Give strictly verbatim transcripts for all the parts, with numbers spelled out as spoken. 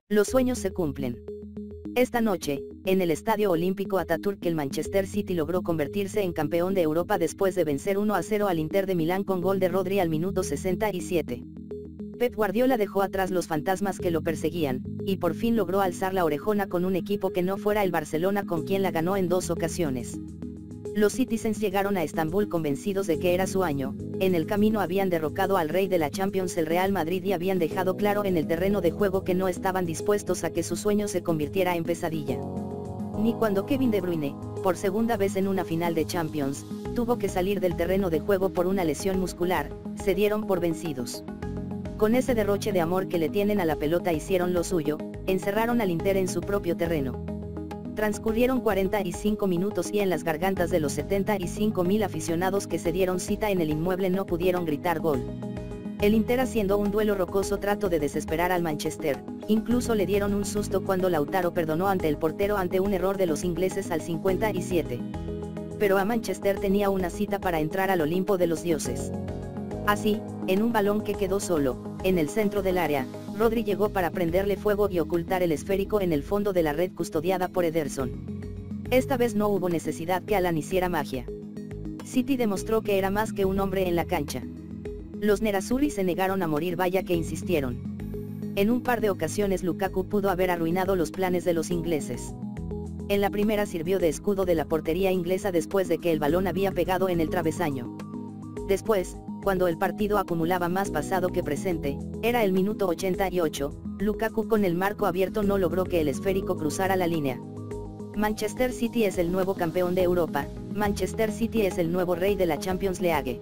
Los sueños se cumplen. Esta noche, en el Estadio Olímpico Atatürk, el Manchester City logró convertirse en campeón de Europa después de vencer uno a cero al Inter de Milán con gol de Rodri al minuto sesenta y siete. Pep Guardiola dejó atrás los fantasmas que lo perseguían, y por fin logró alzar la orejona con un equipo que no fuera el Barcelona, con quien la ganó en dos ocasiones. Los Citizens llegaron a Estambul convencidos de que era su año. En el camino habían derrocado al rey de la Champions, el Real Madrid, y habían dejado claro en el terreno de juego que no estaban dispuestos a que su sueño se convirtiera en pesadilla. Ni cuando Kevin De Bruyne, por segunda vez en una final de Champions, tuvo que salir del terreno de juego por una lesión muscular, se dieron por vencidos. Con ese derroche de amor que le tienen a la pelota hicieron lo suyo, encerraron al Inter en su propio terreno. Transcurrieron cuarenta y cinco minutos y en las gargantas de los setenta y cinco mil aficionados que se dieron cita en el inmueble no pudieron gritar gol. El Inter, haciendo un duelo rocoso, trató de desesperar al Manchester, incluso le dieron un susto cuando Lautaro perdonó ante el portero ante un error de los ingleses al cincuenta y siete. Pero a Manchester tenía una cita para entrar al Olimpo de los dioses. Así, en un balón que quedó solo, en el centro del área, Rodri llegó para prenderle fuego y ocultar el esférico en el fondo de la red custodiada por Ederson. Esta vez no hubo necesidad que Alan hiciera magia. City demostró que era más que un hombre en la cancha. Los nerazzurri se negaron a morir, vaya que insistieron. En un par de ocasiones Lukaku pudo haber arruinado los planes de los ingleses. En la primera sirvió de escudo de la portería inglesa después de que el balón había pegado en el travesaño. Después, cuando el partido acumulaba más pasado que presente, era el minuto ochenta y ocho, Lukaku con el marco abierto no logró que el esférico cruzara la línea. Manchester City es el nuevo campeón de Europa, Manchester City es el nuevo rey de la Champions League.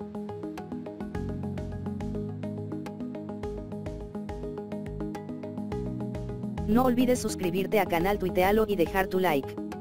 No olvides suscribirte a canal, tuitealo y dejar tu like.